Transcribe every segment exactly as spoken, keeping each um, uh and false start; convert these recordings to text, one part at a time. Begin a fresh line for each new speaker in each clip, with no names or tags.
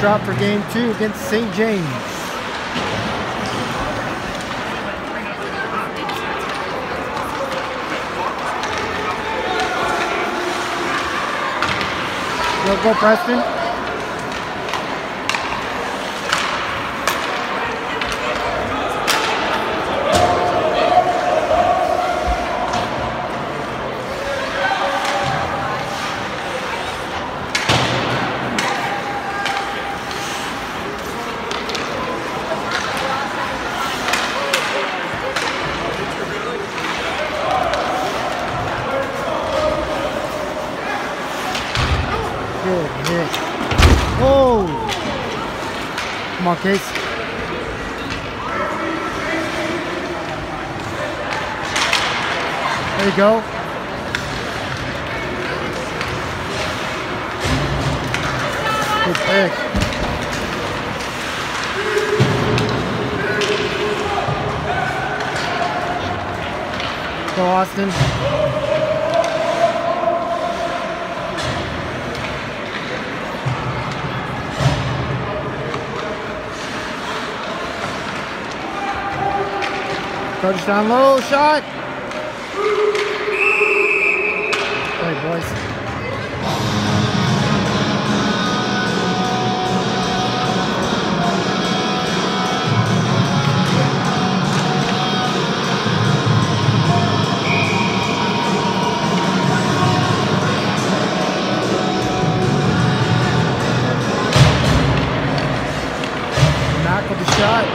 drop for game two against Saint James. Go, go, Preston. Good hit. Oh! Come on, Case. There you go. Good pick. Go, Austin. Coach down low, shot. Play, boys. Mac with the shot.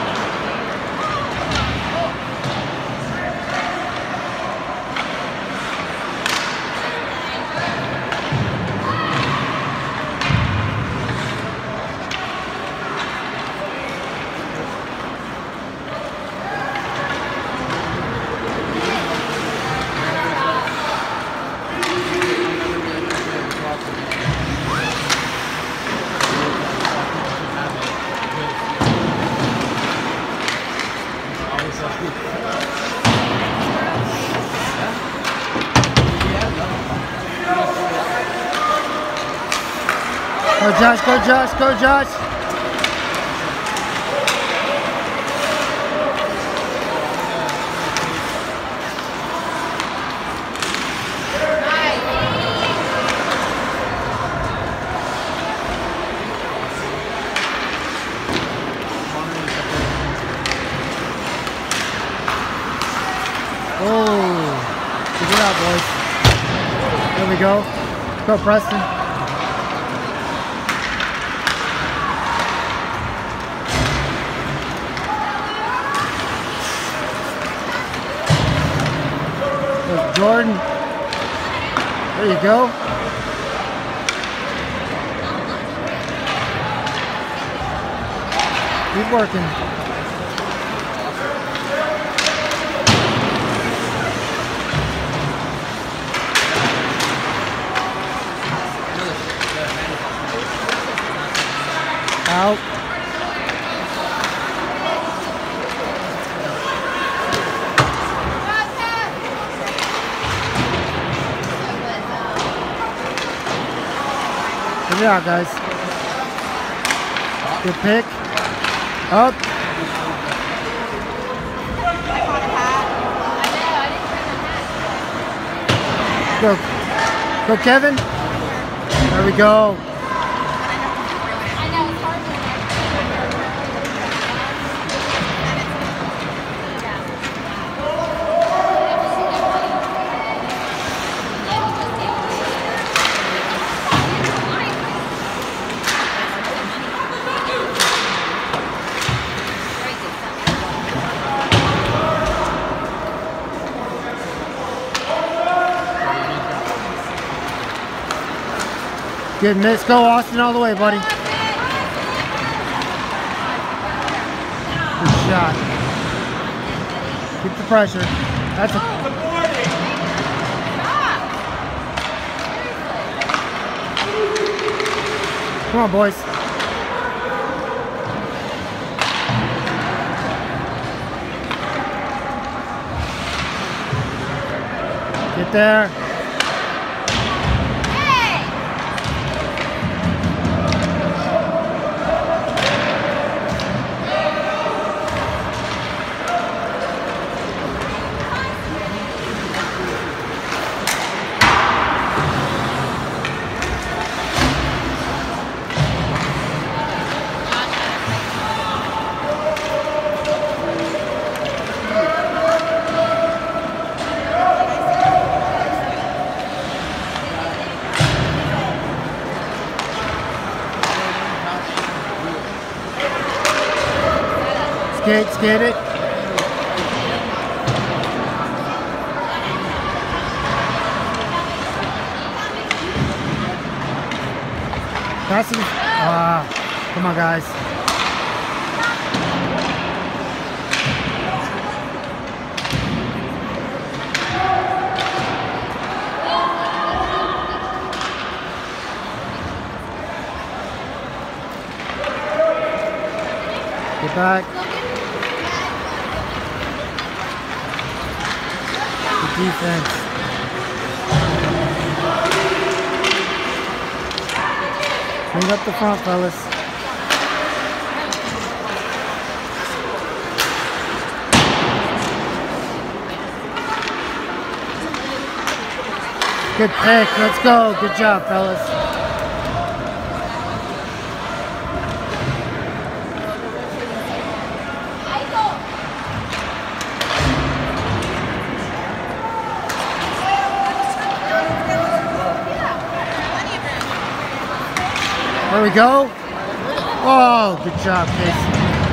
Go Josh, go Josh, go Josh. Oh, good job, boys. There we go. Go, Preston. Jordan, there you go. Keep working. Out. Good job, guys. Good pick. Up. Go. Go, Kevin. There we go. Good miss. Go, Austin, all the way, buddy. Good shot. Keep the pressure. That's a... Come on, boys. Get there. skate, skate it. Pass it. Ah, come on, guys. Get back. Good defense. Bring up the front, fellas. Good pick. Let's go. Good job, fellas. There we go. Oh, good job, Casey.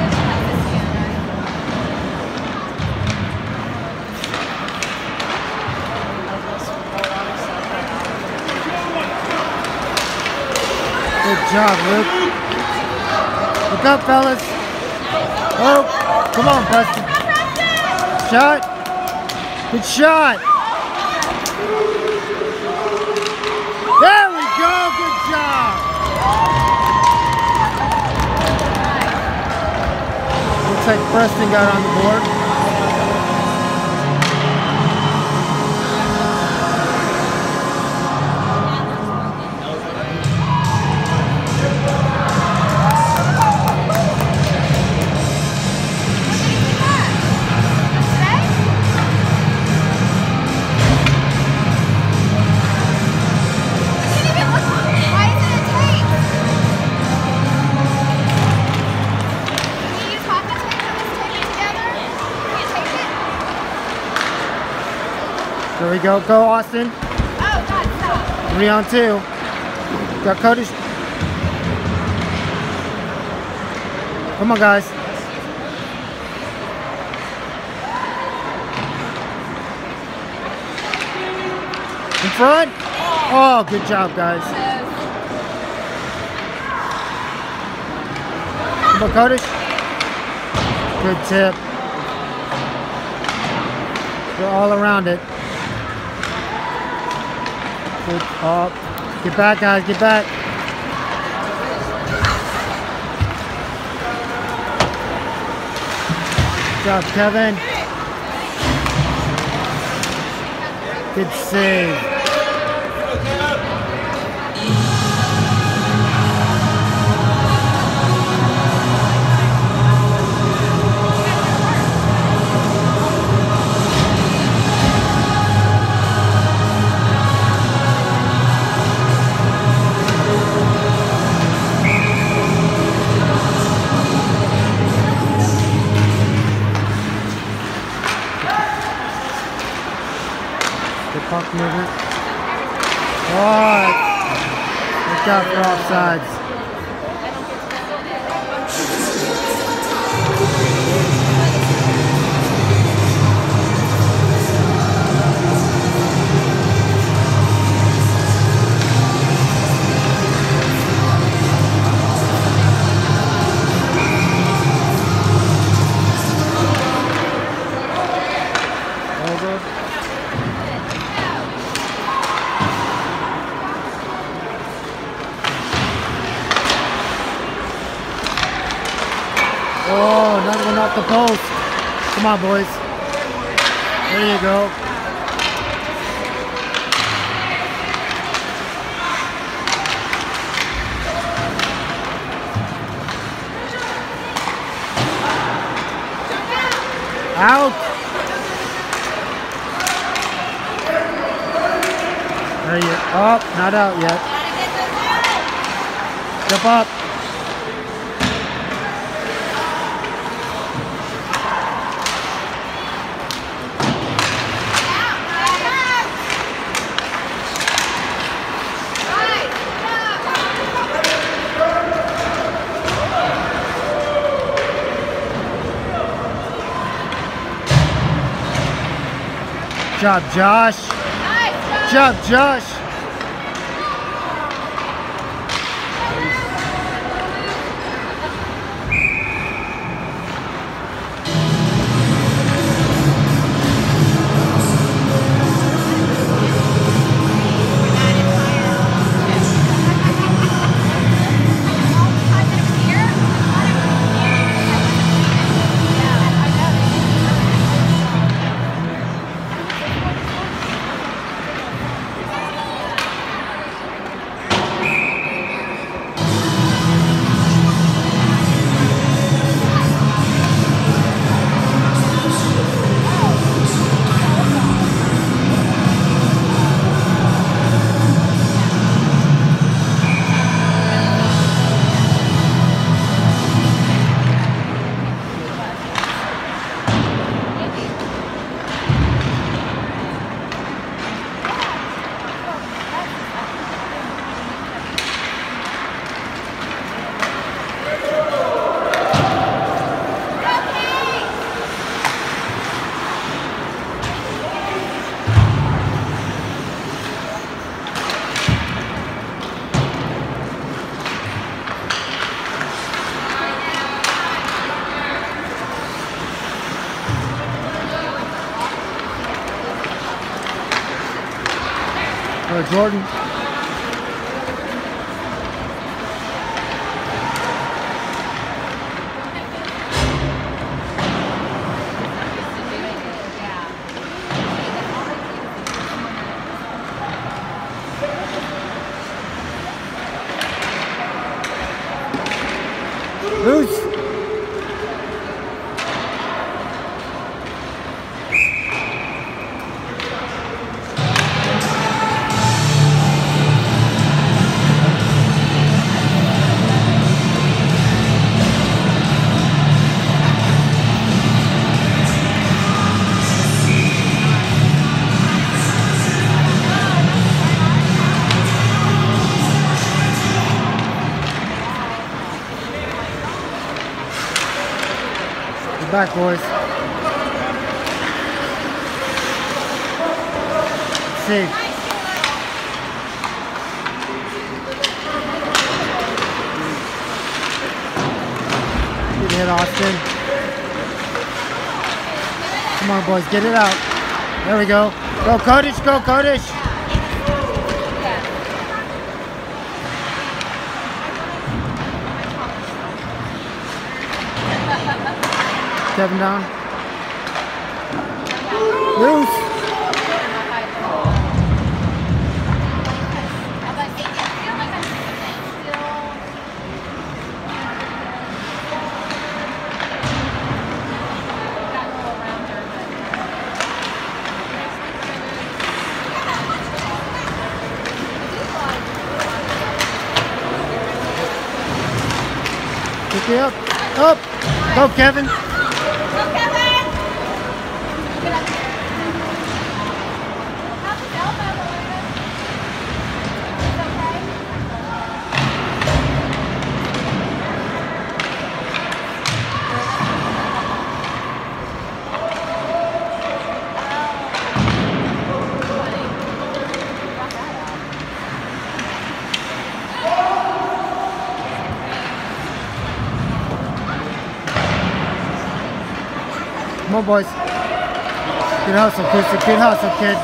Good job, Luke. Look up, fellas. Oh, come on, Preston. Shot. Good shot. There we go. Good job. Looks like Preston got on the board. There we go. Go, Austin.
Oh, God, stop.
Three on two. Got Cody. Come on, guys. In front. Oh, good job, guys. Come on, Cody. Good tip. They're all around it. Good up. Get back, guys. Get back. Good job, Kevin. Good save. Puck movement. Oh, look out for offsides. Over. Oh, another one off the post. Come on, boys. There you go. Out. There you go. Oh, not out yet. Jump up. job, Josh.
Nice,
Good job, Josh. All right, Jordan. Loose. Back, boys. See. Good hit, Austin. Come on, boys, get it out. There we go. Go, Kodish, go, Kodish. Kevin down. Loose. Pick it up. Up. Go, Kevin. Come on, boys. Good hustle, kid. Good hustle, kid.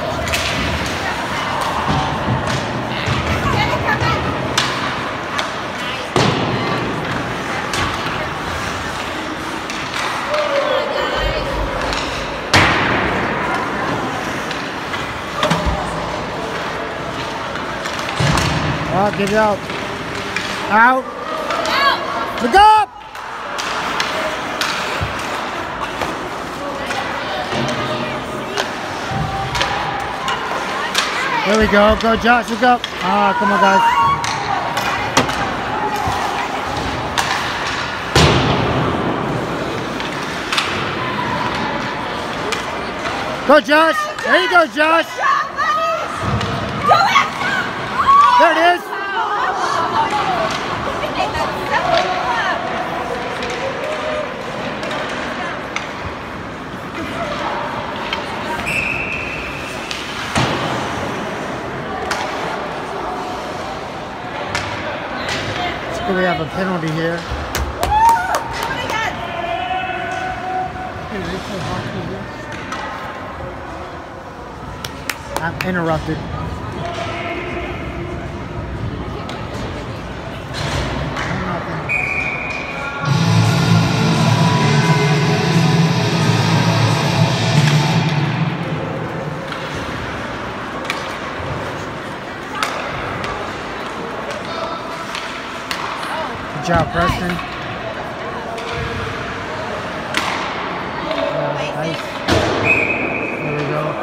Oh, get it out. Out. Look up. There we go. Go, Josh. Look up. Ah, come on, guys. Go, Josh. There you go, Josh. There it is. like we have a penalty here. I'm interrupted. Good job, Preston. Yeah, nice. There we go.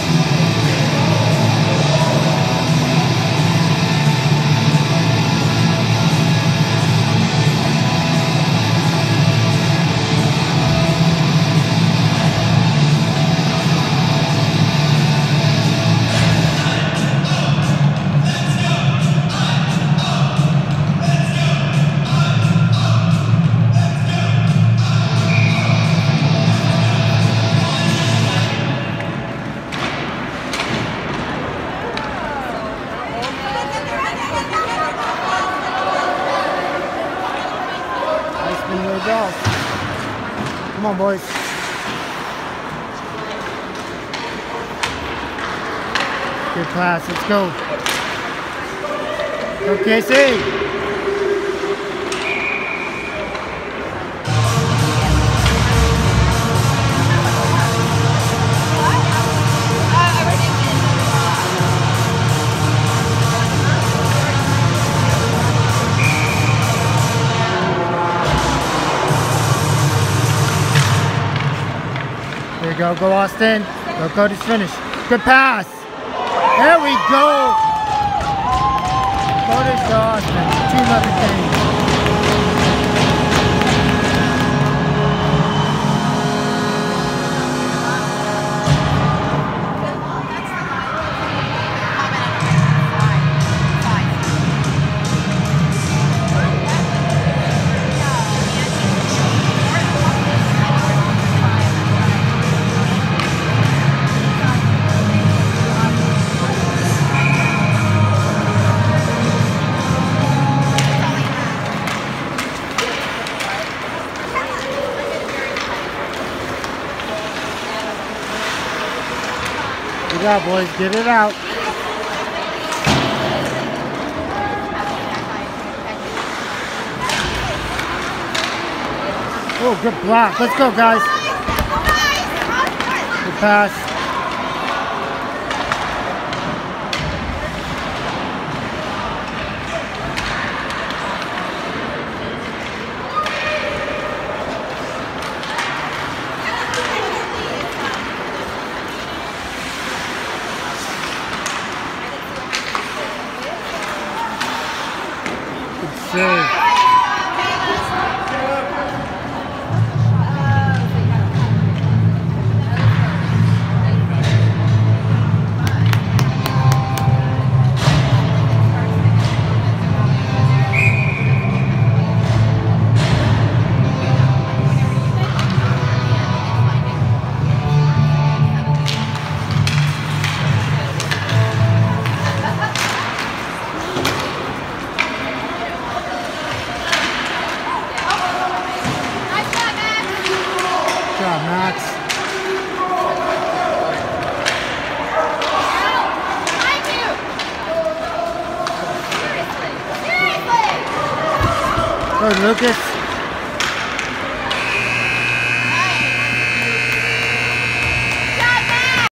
Go. Come on, boys. Good pass. Let's go. Go, K C. There you go, go Austin. Go Cody's finish. Good pass. There we go. Cody's to Austin. two nothing game. Good job, boys. Get it out. Oh, good block. Let's go, guys. Good pass. Save. Good job, Max. Good, Lucas.